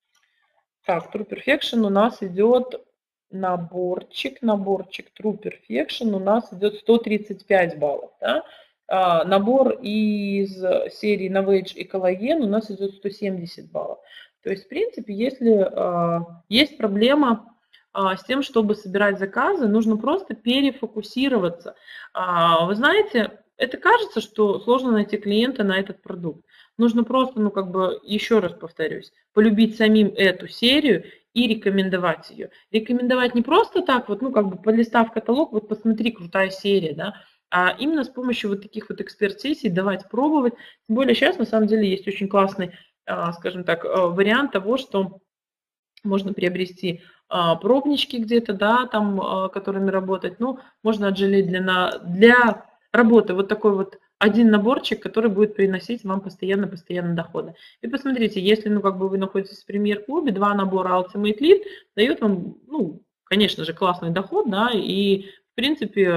Так, True Perfection у нас идет наборчик True Perfection у нас идет 135 баллов. Да? Набор из серии Novage и Collagen у нас идет 170 баллов. То есть, в принципе, если есть проблема с тем, чтобы собирать заказы, нужно просто перефокусироваться. Вы знаете, это кажется, что сложно найти клиента на этот продукт. Нужно просто, ну как бы, еще раз повторюсь, полюбить самим эту серию и рекомендовать ее. Рекомендовать не просто так, вот, ну как бы полистав каталог, вот посмотри, крутая серия, да, а именно с помощью вот таких вот эксперт-сессий давать пробовать. Тем более сейчас на самом деле есть очень классный, скажем так, вариант того, что можно приобрести пробнички где-то, да, там, которыми работать. Ну, можно отжалеть для работы вот такой вот один наборчик, который будет приносить вам постоянно доходы. И посмотрите, если, ну, как бы вы находитесь в премьер-клубе, 2 набора Ultimate Lead дает вам, ну, конечно же, классный доход, да, и, в принципе,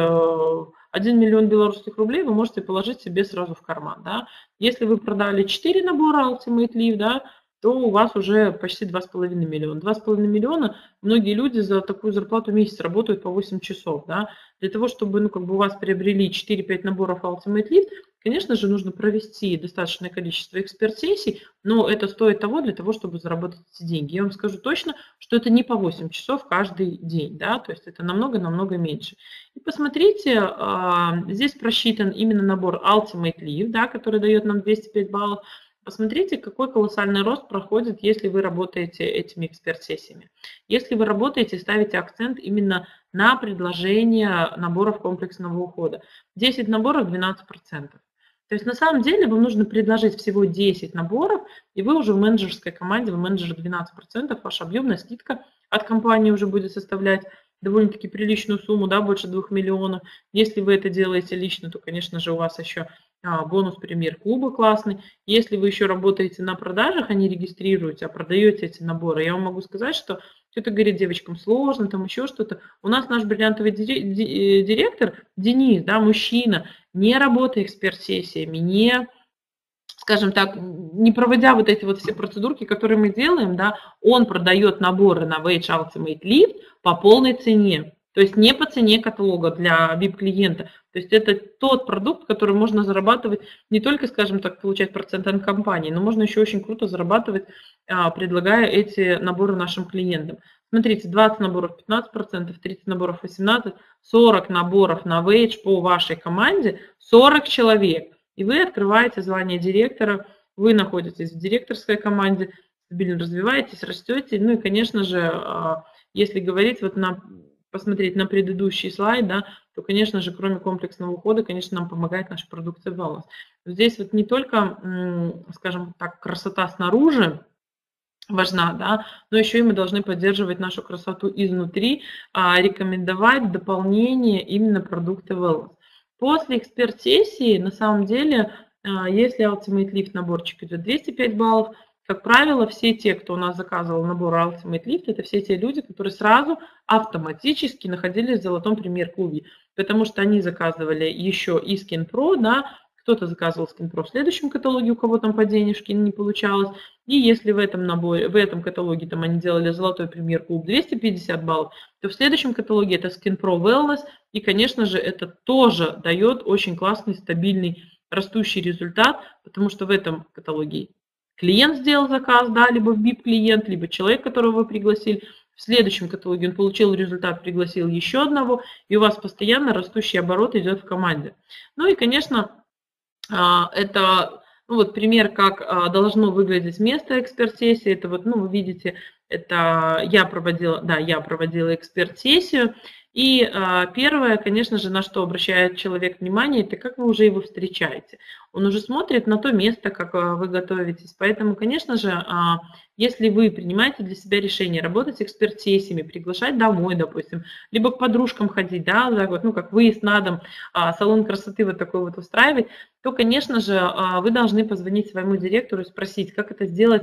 1 миллион белорусских рублей вы можете положить себе сразу в карман, да. Если вы продали 4 набора Ultimate Lead, да, то у вас уже почти 2,5 миллиона. 2,5 миллиона многие люди за такую зарплату в месяц работают по 8 часов. Да? Для того, чтобы, ну, как бы у вас приобрели 4-5 наборов Ultimate Lift, конечно же, нужно провести достаточное количество эксперт-сессий, но это стоит того для того, чтобы заработать эти деньги. Я вам скажу точно, что это не по 8 часов каждый день, да? То есть это намного меньше. И посмотрите, здесь просчитан именно набор Ultimate Lift, да, который дает нам 205 баллов. Посмотрите, какой колоссальный рост проходит, если вы работаете этими эксперт-сессиями. Если вы работаете, ставите акцент именно на предложение наборов комплексного ухода. 10 наборов 12%. То есть на самом деле вам нужно предложить всего 10 наборов, и вы уже в менеджерской команде, вы менеджер 12%, ваша объемная скидка от компании уже будет составлять довольно-таки приличную сумму, да, больше 2 миллионов. Если вы это делаете лично, то, конечно же, у вас еще бонус премьер-клуба классный. Если вы еще работаете на продажах, а не регистрируете, а продаете эти наборы, я вам могу сказать, что что-то говорит девочкам сложно, там еще что-то. У нас наш бриллиантовый директор Денис, да, мужчина, не работая эксперт-сессиями, не, скажем так, не проводя вот эти вот все процедурки, которые мы делаем, да, он продает наборы на Novage Ultimate Lift по полной цене. То есть не по цене каталога для VIP-клиента, То есть это тот продукт, который можно зарабатывать не только, скажем так, получать процент от компании, но можно еще очень круто зарабатывать, предлагая эти наборы нашим клиентам. Смотрите, 20 наборов 15%, 30 наборов 18%, 40 наборов на Wage по вашей команде, 40 человек. И вы открываете звание директора, вы находитесь в директорской команде, стабильно развиваетесь, растете. Ну и, конечно же, если говорить, вот посмотреть на предыдущий слайд, да, то, конечно же, кроме комплексного ухода, конечно, нам помогает наша продукция Wellness. Здесь вот не только, скажем так, красота снаружи важна, да, но еще и мы должны поддерживать нашу красоту изнутри, рекомендовать дополнение именно продукта Wellness. После эксперт-сессии, на самом деле, если Ultimate Lift наборчик идет 205 баллов, как правило, все те, кто у нас заказывал набор Ultimate Lift, это все те люди, которые сразу автоматически находились в золотом премьер-клубе, потому что они заказывали еще и Skin Pro, да, кто-то заказывал Skin Pro в следующем каталоге, у кого там по денежке не получалось, и если в этом наборе, в этом каталоге там они делали золотой премьер-клуб 250 баллов, то в следующем каталоге это Skin Pro Wellness, и, конечно же, это тоже дает очень классный, стабильный, растущий результат, потому что в этом каталоге клиент сделал заказ, да, либо VIP-клиент, либо человек, которого вы пригласили. В следующем каталоге он получил результат, пригласил еще одного, и у вас постоянно растущий оборот идет в команде. Ну и, конечно, это вот пример, как должно выглядеть место эксперт-сессии. Это вот, вы видите, это я проводила эксперт-сессию. И первое, конечно же, на что обращает человек внимание, это как вы уже его встречаете. Он уже смотрит на то место, как вы готовитесь. Поэтому, конечно же, если вы принимаете для себя решение работать с эксперт-сессиями, приглашать домой, допустим, либо к подружкам ходить, да, как выезд на дом, салон красоты вот такой вот устраивать, то, конечно же, вы должны позвонить своему директору и спросить, как это сделать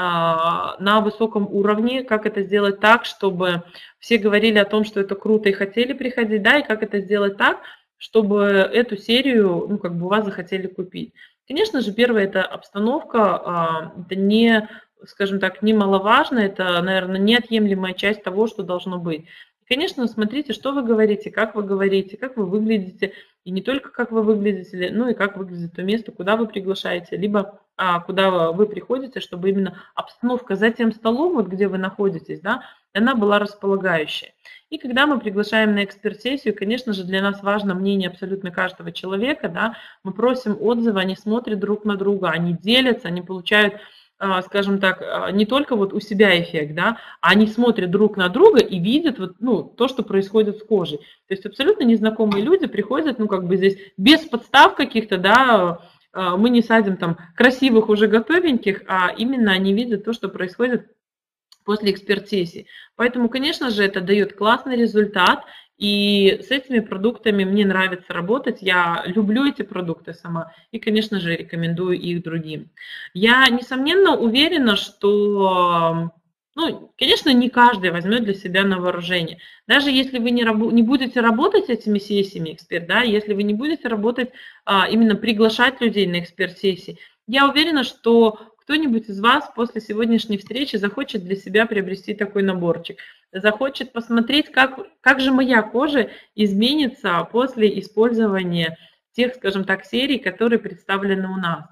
на высоком уровне, как это сделать так, чтобы все говорили о том, что это круто и хотели приходить, да, и как это сделать так, чтобы эту серию, у вас захотели купить. Конечно же, первое – это обстановка, это не, скажем так, немаловажно, это, наверное, неотъемлемая часть того, что должно быть. Конечно, смотрите, что вы говорите, как вы выглядите, и не только как вы выглядите, но и как выглядит то место, куда вы приглашаете, либо куда вы приходите, чтобы именно обстановка за тем столом, вот где вы находитесь, да, она была располагающая. И когда мы приглашаем на эксперт-сессию, конечно же, для нас важно мнение абсолютно каждого человека, да, мы просим отзывы, они смотрят друг на друга, они делятся, они получают, скажем так, не только вот у себя эффект, да, а они смотрят друг на друга и видят то, что происходит с кожей. То есть абсолютно незнакомые люди приходят, здесь без подстав каких-то, да, мы не садим там красивых уже готовеньких, а именно они видят то, что происходит после эксперт-сессии. Поэтому, конечно же, это дает классный результат, и с этими продуктами мне нравится работать, я люблю эти продукты сама, и, конечно же, рекомендую их другим. Я, несомненно, уверена, что, конечно, не каждый возьмет для себя на вооружение. Даже если вы не будете работать этими сессиями эксперт, да, если вы не будете работать, именно приглашать людей на эксперт-сессии, я уверена, что кто-нибудь из вас после сегодняшней встречи захочет для себя приобрести такой наборчик, захочет посмотреть, как же моя кожа изменится после использования тех, скажем так, серий, которые представлены у нас.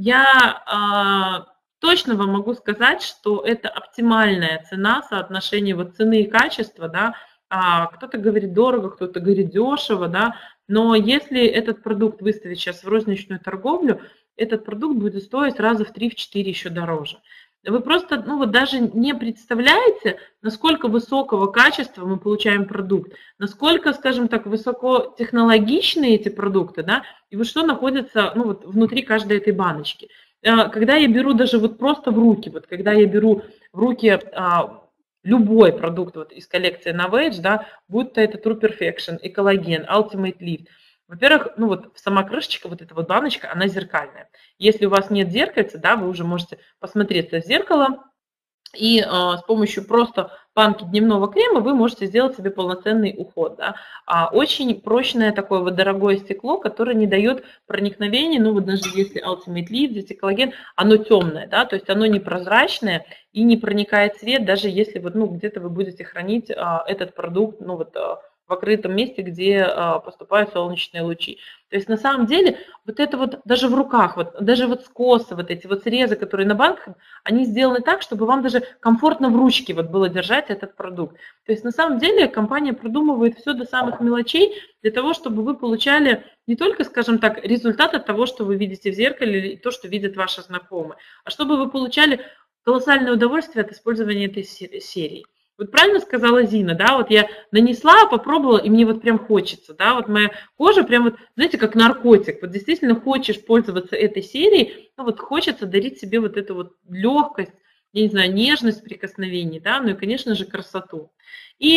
Я точно вам могу сказать, что это оптимальная цена, соотношение цены и качества, да, кто-то говорит дорого, кто-то говорит дешево, да, но если этот продукт выставить сейчас в розничную торговлю, этот продукт будет стоить раза в 3-4 еще дороже. Вы просто даже не представляете, насколько высокого качества мы получаем продукт, насколько, скажем так, высокотехнологичны эти продукты, да, и что находится внутри каждой этой баночки. Когда я беру даже просто в руки, когда я беру в руки любой продукт из коллекции Novage, да, будь то это True Perfection, Эколаген, Ultimate Lift, во-первых, сама крышечка, эта баночка, она зеркальная. Если у вас нет зеркальца, да, вы уже можете посмотреться в зеркало, и с помощью просто банки дневного крема вы можете сделать себе полноценный уход. Да. Очень прочное такое дорогое стекло, которое не дает проникновения, даже если Ultimate Lift, здесь Эколаген, оно темное, да, то есть оно непрозрачное и не проникает свет, даже если где-то вы будете хранить этот продукт, в открытом месте, где поступают солнечные лучи. То есть на самом деле вот это вот даже в руках, вот, даже вот скосы, вот эти вот срезы, которые на банках, они сделаны так, чтобы вам даже комфортно в ручке вот было держать этот продукт. То есть на самом деле компания продумывает все до самых мелочей для того, чтобы вы получали не только, скажем так, результат от того, что вы видите в зеркале или то, что видят ваши знакомые, а чтобы вы получали колоссальное удовольствие от использования этой серии. Вот правильно сказала Зина, да, вот я нанесла, попробовала, и мне вот прям хочется, да, вот моя кожа прям вот, знаете, как наркотик, вот действительно хочешь пользоваться этой серией, ну вот хочется дарить себе вот эту вот легкость, я не знаю, нежность прикосновений, да, ну и, конечно же, красоту. И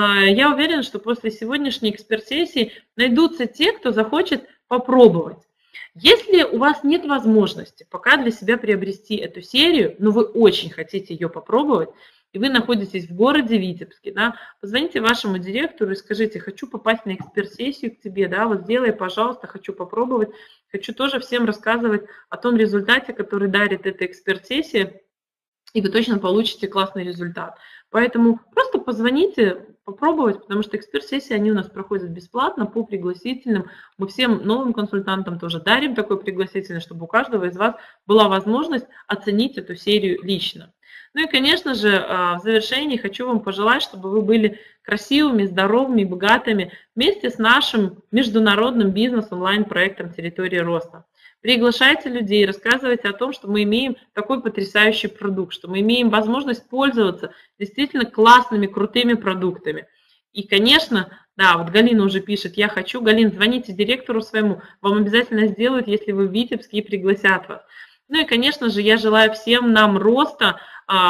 я уверена, что после сегодняшней эксперт-сессии найдутся те, кто захочет попробовать. Если у вас нет возможности пока для себя приобрести эту серию, но вы очень хотите ее попробовать, и вы находитесь в городе Витебске, да, позвоните вашему директору и скажите: хочу попасть на эксперт-сессию к тебе, да, вот сделай, пожалуйста, хочу попробовать, хочу тоже всем рассказывать о том результате, который дарит эта эксперт-сессия, и вы точно получите классный результат. Поэтому просто позвоните, попробовать, потому что эксперт-сессии, они у нас проходят бесплатно по пригласительным. Мы всем новым консультантам тоже дарим такой пригласительный, чтобы у каждого из вас была возможность оценить эту серию лично. Ну и, конечно же, в завершении хочу вам пожелать, чтобы вы были красивыми, здоровыми, богатыми вместе с нашим международным бизнес-онлайн-проектом «Территория роста». Приглашайте людей, рассказывайте о том, что мы имеем такой потрясающий продукт, что мы имеем возможность пользоваться действительно классными, крутыми продуктами. И, конечно, да, вот Галина уже пишет: я хочу. Галин, звоните директору своему, вам обязательно сделают, если вы в Витебске, и пригласят вас. Ну и, конечно же, я желаю всем нам роста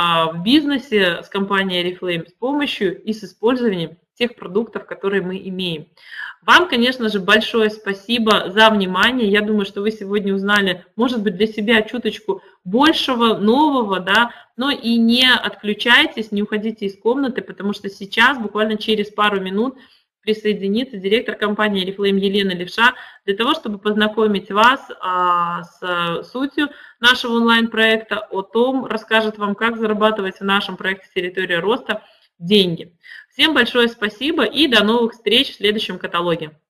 в бизнесе с компанией Oriflame с помощью и с использованием тех продуктов, которые мы имеем. Вам, конечно же, большое спасибо за внимание. Я думаю, что вы сегодня узнали, может быть, для себя чуточку большего, нового, да, но и не отключайтесь, не уходите из комнаты, потому что сейчас, буквально через пару минут, присоединится директор компании Oriflame Елена Левша для того, чтобы познакомить вас с сутью нашего онлайн-проекта, о том, расскажет вам, как зарабатывать в нашем проекте «Территория роста» деньги. Всем большое спасибо и до новых встреч в следующем каталоге.